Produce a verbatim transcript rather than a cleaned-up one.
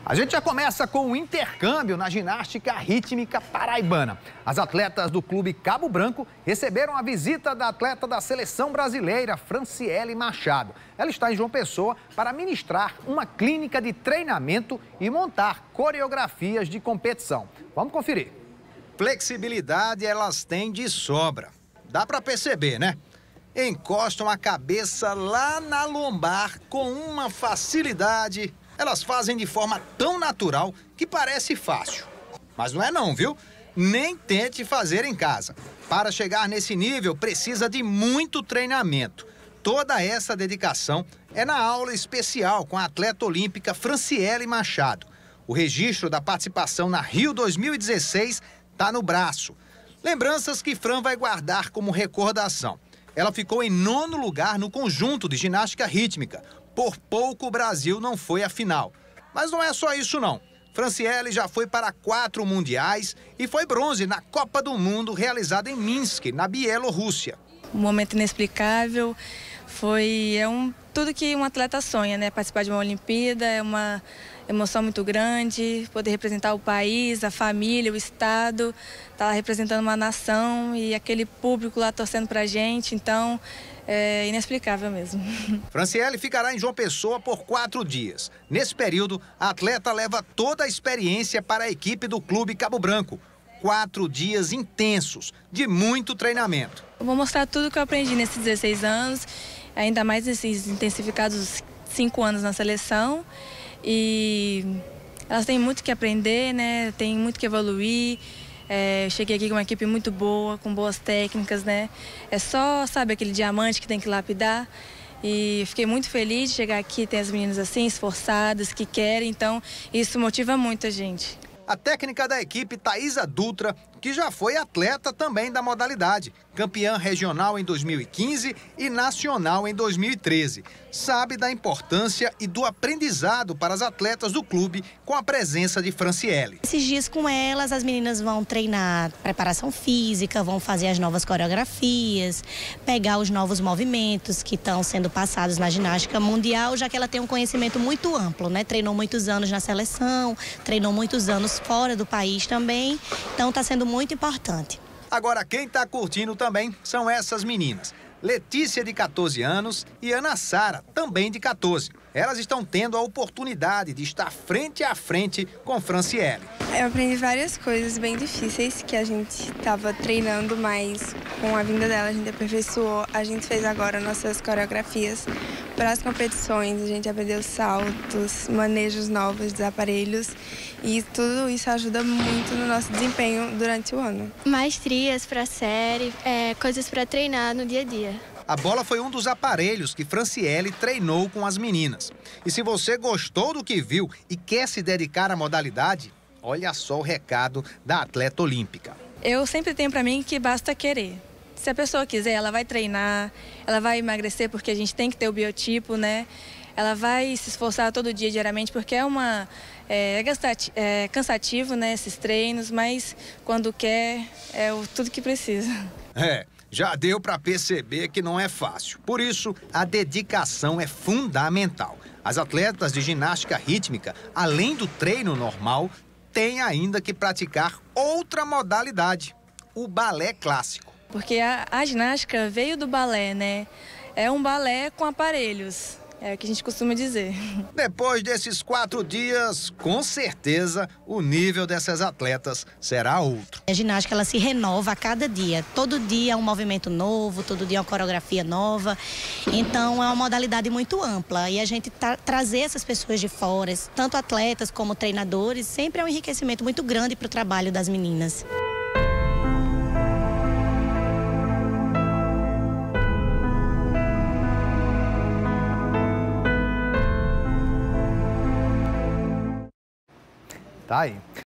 A gente já começa com o intercâmbio na ginástica rítmica paraibana. As atletas do Clube Cabo Branco receberam a visita da atleta da seleção brasileira, Franciele Machado. Ela está em João Pessoa para ministrar uma clínica de treinamento e montar coreografias de competição. Vamos conferir. Flexibilidade elas têm de sobra. Dá para perceber, né? Encostam a cabeça lá na lombar com uma facilidade. Elas fazem de forma tão natural que parece fácil. Mas não é não, viu? Nem tente fazer em casa. Para chegar nesse nível, precisa de muito treinamento. Toda essa dedicação é na aula especial com a atleta olímpica Franciele Machado. O registro da participação na Rio dois mil e dezesseis está no braço. Lembranças que Fran vai guardar como recordação. Ela ficou em nono lugar no conjunto de ginástica rítmica. Por pouco o Brasil não foi à final. Mas não é só isso não. Franciele já foi para quatro mundiais e foi bronze na Copa do Mundo realizada em Minsk, na Bielorrússia. Um momento inexplicável, foi é um, tudo que um atleta sonha, né? Participar de uma Olimpíada é uma emoção muito grande, poder representar o país, a família, o estado, estar lá representando uma nação e aquele público lá torcendo pra gente, então é inexplicável mesmo. Franciele ficará em João Pessoa por quatro dias. Nesse período, a atleta leva toda a experiência para a equipe do Clube Cabo Branco. Quatro dias intensos, de muito treinamento. Eu vou mostrar tudo que eu aprendi nesses dezesseis anos, ainda mais nesses intensificados cinco anos na seleção. E elas têm muito que aprender, né? Tem muito que evoluir. É, eu cheguei aqui com uma equipe muito boa, com boas técnicas, né? É só, sabe, aquele diamante que tem que lapidar. E fiquei muito feliz de chegar aqui, ter as meninas assim, esforçadas, que querem, então isso motiva muito a gente. A técnica da equipe, Thaisa Dutra, que já foi atleta também da modalidade, campeã regional em dois mil e quinze e nacional em dois mil e treze. Sabe da importância e do aprendizado para as atletas do clube com a presença de Franciele. Esses dias com elas, as meninas vão treinar preparação física, vão fazer as novas coreografias, pegar os novos movimentos que estão sendo passados na ginástica mundial, já que ela tem um conhecimento muito amplo, né? Treinou muitos anos na seleção, treinou muitos anos fora do país também, então está sendo muito importante. Agora, quem está curtindo também são essas meninas. Letícia, de quatorze anos, e Ana Sara, também de quatorze. Elas estão tendo a oportunidade de estar frente a frente com Franciele. Eu aprendi várias coisas bem difíceis que a gente estava treinando, mas com a vinda dela a gente aperfeiçoou. A gente fez agora nossas coreografias para as competições, a gente aprendeu saltos, manejos novos dos aparelhos e tudo isso ajuda muito no nosso desempenho durante o ano. Maestrias para a série, é, coisas para treinar no dia a dia. A bola foi um dos aparelhos que Franciele treinou com as meninas. E se você gostou do que viu e quer se dedicar à modalidade, olha só o recado da atleta olímpica. Eu sempre tenho para mim que basta querer. Se a pessoa quiser, ela vai treinar, ela vai emagrecer porque a gente tem que ter o biotipo, né? Ela vai se esforçar todo dia, diariamente, porque é uma é, é cansativo, né, esses treinos, mas quando quer, é o, tudo que precisa. É, já deu para perceber que não é fácil. Por isso, a dedicação é fundamental. As atletas de ginástica rítmica, além do treino normal, têm ainda que praticar outra modalidade, o balé clássico. Porque a, a ginástica veio do balé, né? É um balé com aparelhos, é o que a gente costuma dizer. Depois desses quatro dias, com certeza, o nível dessas atletas será outro. A ginástica, ela se renova a cada dia. Todo dia é um movimento novo, todo dia é uma coreografia nova. Então, é uma modalidade muito ampla. E a gente tra trazer essas pessoas de fora, tanto atletas como treinadores, sempre é um enriquecimento muito grande para o trabalho das meninas. Tá aí.